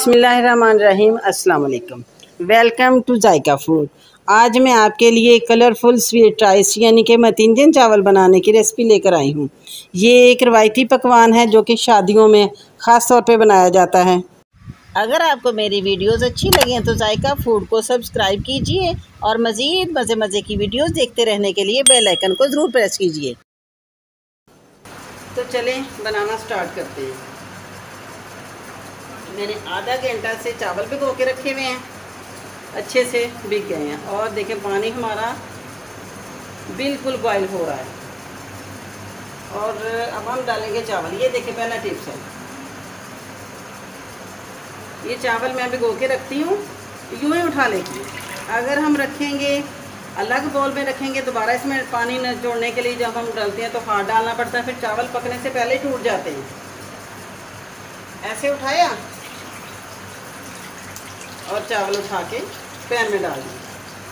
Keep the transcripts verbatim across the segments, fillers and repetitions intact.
बिस्मिल्लाहिर्रहमानिर्रहीम, अस्सलाम वालेकुम। Welcome to Zaika food. आज मैं आपके लिए कलरफुल स्वीट राइस यानी कि मतीन चावल बनाने की रेसिपी लेकर आई हूँ। ये एक रवायती पकवान है जो कि शादियों में ख़ास तौर पे बनाया जाता है। अगर आपको मेरी वीडियोस अच्छी लगी हैं तो जायका फूड को सब्सक्राइब कीजिए और मज़ीद मज़े मज़े की वीडियोस देखते रहने के लिए बेल आइकन को ज़रूर प्रेस कीजिए। तो चलें बनाना स्टार्ट करते हैं। मैंने आधा घंटा से चावल भिगो के रखे हुए हैं, अच्छे से भीग गए हैं और देखें पानी हमारा बिल्कुल बॉयल हो रहा है। और अब हम डालेंगे चावल। ये देखें पहला टिप्स है, ये चावल मैं भिगो के रखती हूँ, यूँ ही उठा लेती हूँ। अगर हम रखेंगे अलग बाउल में रखेंगे दोबारा इसमें पानी न जोड़ने के लिए जब हम डालते हैं तो हाथ डालना पड़ता है, फिर चावल पकने से पहले टूट जाते हैं। ऐसे उठाया और चावल उठा के पैन में डाल दिए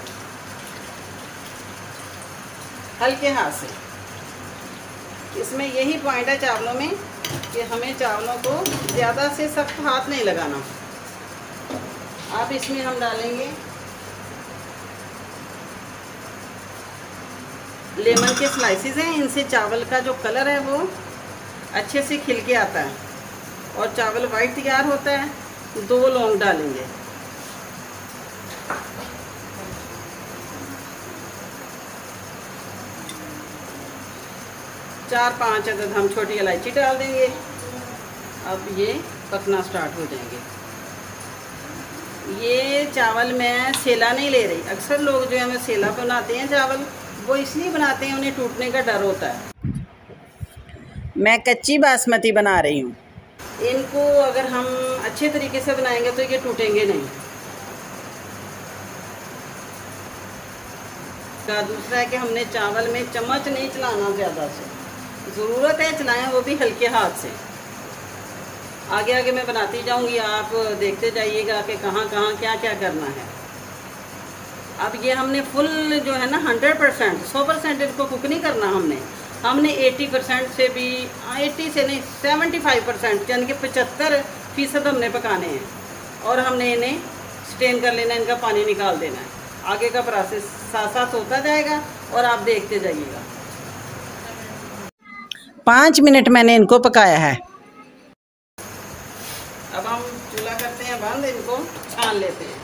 हल्के हाथ से। इसमें यही पॉइंट है चावलों में कि हमें चावलों को ज़्यादा से सख्त हाथ नहीं लगाना। अब इसमें हम डालेंगे लेमन के स्लाइसेस हैं, इनसे चावल का जो कलर है वो अच्छे से खिल के आता है और चावल वाइट तैयार होता है। दो लौंग डालेंगे, चार पांच अदद हम छोटी इलायची डाल देंगे। अब ये पकना स्टार्ट हो जाएंगे। ये चावल मैं सेला नहीं ले रही। अक्सर लोग जो है हमें सेला बनाते हैं चावल, वो इसलिए बनाते हैं उन्हें टूटने का डर होता है। मैं कच्ची बासमती बना रही हूँ। इनको अगर हम अच्छे तरीके से बनाएंगे तो ये टूटेंगे नहीं। का दूसरा है कि हमने चावल में चम्मच नहीं चलाना ज़्यादा से, ज़रूरत है चलाएं वो भी हल्के हाथ से। आगे आगे मैं बनाती जाऊंगी, आप देखते जाइएगा कि कहाँ कहाँ क्या क्या करना है। अब ये हमने फुल जो है ना हंड्रेड परसेंट सौ परसेंट इसको कुक नहीं करना। हमने हमने अस्सी परसेंट से भी अस्सी से नहीं पचहत्तर परसेंट यानी कि पचहत्तर फीसद हमने पकाने हैं और हमने इन्हें स्टेन कर लेना, इनका पानी निकाल देना है। आगे का प्रोसेस साथ साथ होता जाएगा और आप देखते जाइएगा। पाँच मिनट मैंने इनको पकाया है। अब हम चूल्हा करते हैं बंद, इनको छान लेते हैं।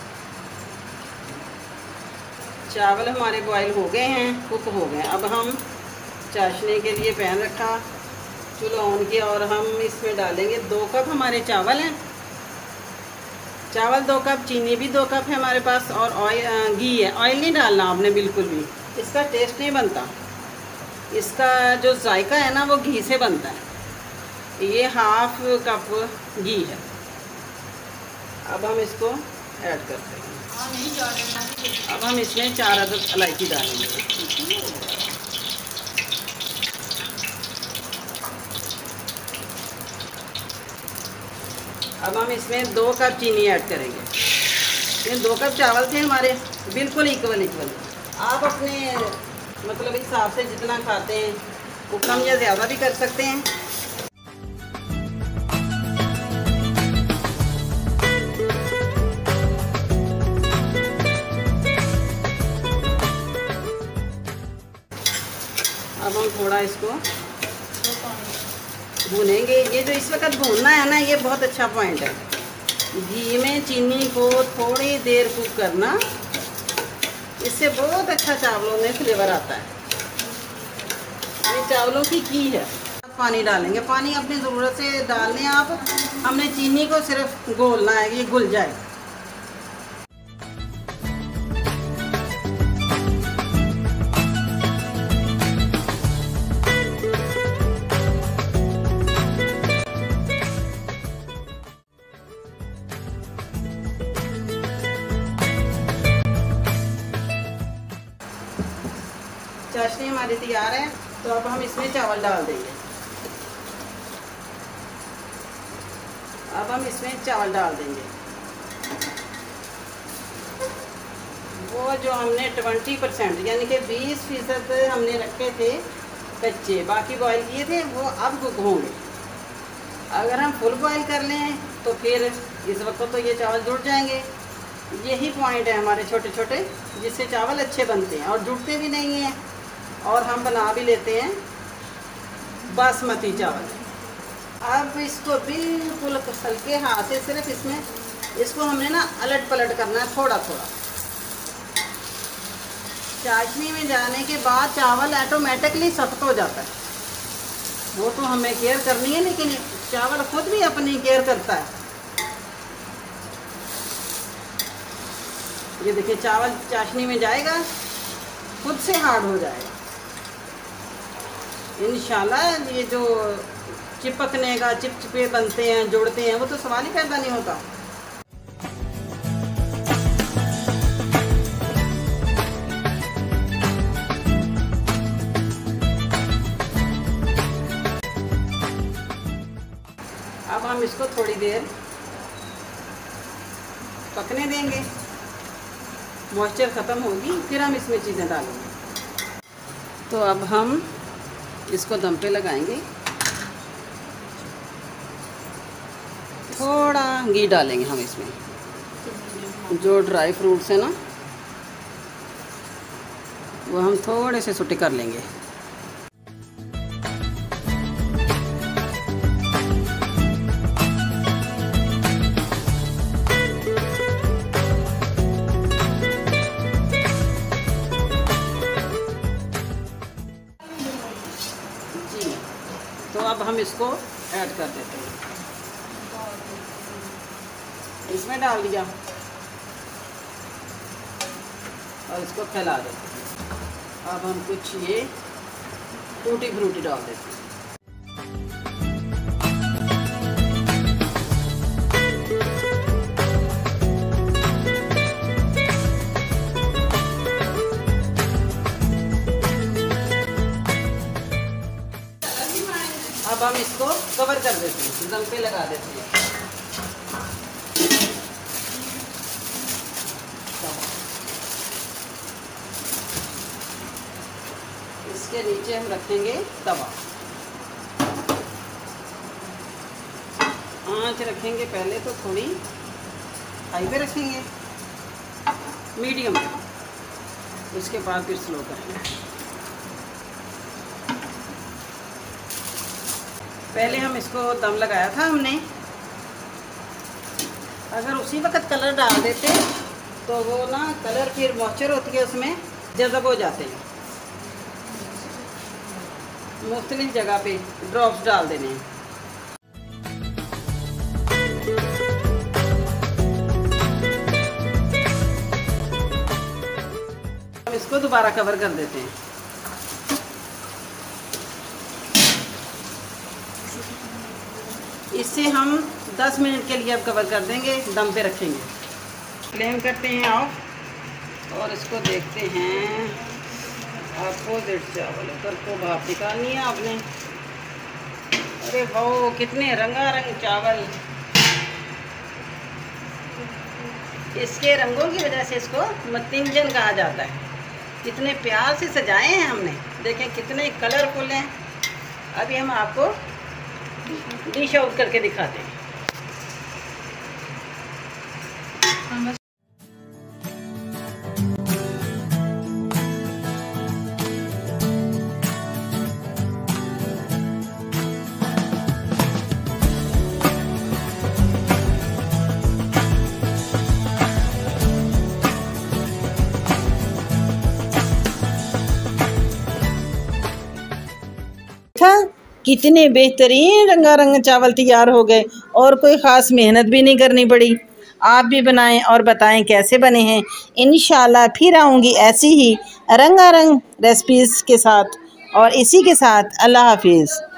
चावल हमारे बॉईल हो गए हैं, कुक हो गए हैं। अब हम चाशनी के लिए पैन रखा, चूल्हा ऑन किया और हम इसमें डालेंगे दो कप हमारे चावल हैं। चावल दो कप, चीनी भी दो कप है हमारे पास और ऑयल घी है। ऑयल नहीं डालना आपने बिल्कुल भी, इसका टेस्ट नहीं बनता। इसका जो जायका है ना वो घी से बनता है। ये हाफ कप घी है। अब हम इसको ऐड करते हैं। अब हम इसमें चार अदद इलायची डालेंगे। अब हम इसमें दो कप चीनी ऐड करेंगे। ये दो कप चावल थे हमारे, बिल्कुल इक्वल इक्वल। आप अपने मतलब हिसाब से जितना खाते हैं वो कम या ज़्यादा भी कर सकते हैं। अब हम थोड़ा इसको भूनेंगे। ये जो इस वक्त भूनना है ना, ये बहुत अच्छा पॉइंट है। घी में चीनी को थोड़ी देर कुक करना, इससे बहुत अच्छा चावलों में फ्लेवर आता है। ये चावलों की की है। अब पानी डालेंगे। पानी अपनी ज़रूरत से डालने आप। हमने चीनी को सिर्फ घोलना है, ये घुल जाए। चाशनी हमारी तैयार है, तो अब हम इसमें चावल डाल देंगे। अब हम इसमें चावल डाल देंगे। वो जो हमने ट्वेंटी परसेंट यानी कि बीस फीसद हमने रखे थे कच्चे, बाकी बॉयल किए थे, वो अब कुक होंगे। अगर हम फुल बॉयल कर लें तो फिर इस वक्त तो ये चावल जुड़ जाएंगे। यही पॉइंट है हमारे छोटे छोटे, जिससे चावल अच्छे बनते हैं और जुड़ते भी नहीं हैं, और हम बना भी लेते हैं बासमती चावल। अब इसको बिल्कुल हल्के हाथ से सिर्फ इसमें इसको हमने ना अलट पलट करना है थोड़ा थोड़ा। चाशनी में जाने के बाद चावल ऑटोमेटिकली सख्त हो जाता है, वो तो हमें केयर करनी है, लेकिन चावल खुद भी अपनी केयर करता है। ये देखिए चावल चाशनी में जाएगा, खुद से हार्ड हो जाएगा इंशाल्लाह। ये जो चिपकने का, चिपचिपे बनते हैं, जुड़ते हैं, वो तो सवाल ही पैदा नहीं होता। अब हम इसको थोड़ी देर पकने देंगे, मॉइस्चर ख़त्म होगी, फिर हम इसमें चीज़ें डालेंगे। तो अब हम इसको दम पे लगाएंगे, थोड़ा घी डालेंगे हम इसमें, जो ड्राई फ्रूट्स है ना वो हम थोड़े से सूटे कर लेंगे। तो अब हम इसको ऐड कर देते हैं, इसमें डाल दिया और इसको फैला देते हैं। अब हम कुछ ये टूटी फ्रूटी डाल देते हैं। अब हम इसको कवर कर देते हैं, दम पे लगा देते हैं। इसके नीचे हम रखेंगे तवा, आंच रखेंगे पहले तो थोड़ी हाई पे रखेंगे, मीडियम, उसके बाद फिर स्लो करेंगे। पहले हम इसको दम लगाया था हमने, अगर उसी वक्त कलर डाल देते तो वो ना कलर फिर मॉइस्चर होती है उसमें जज़ब हो जाते हैं। मुख्तलिफ जगह पे ड्रॉप्स डाल देने हैं। हम इसको दोबारा कवर कर देते हैं। इससे हम दस मिनट के लिए अब कवर कर देंगे, दम पे रखेंगे। फ्लेम करते हैं ऑफ और इसको देखते हैं। अपोजिट चावल उधर को भाप निकालनी है आपने। अरे वाह, कितने रंगारंग चावल। इसके रंगों की वजह से इसको मतिंजन कहा जाता है। कितने प्यार से सजाए हैं हमने, देखें कितने कलरफुल हैं। अभी हम आपको डिश आउट करके दिखाते हैं। कितने बेहतरीन रंगारंग चावल तैयार हो गए और कोई ख़ास मेहनत भी नहीं करनी पड़ी। आप भी बनाएं और बताएं कैसे बने हैं। इंशाल्लाह फिर आऊँगी ऐसी ही रंगारंग रेसिपीज़ के साथ। और इसी के साथ अल्लाह हाफिज़।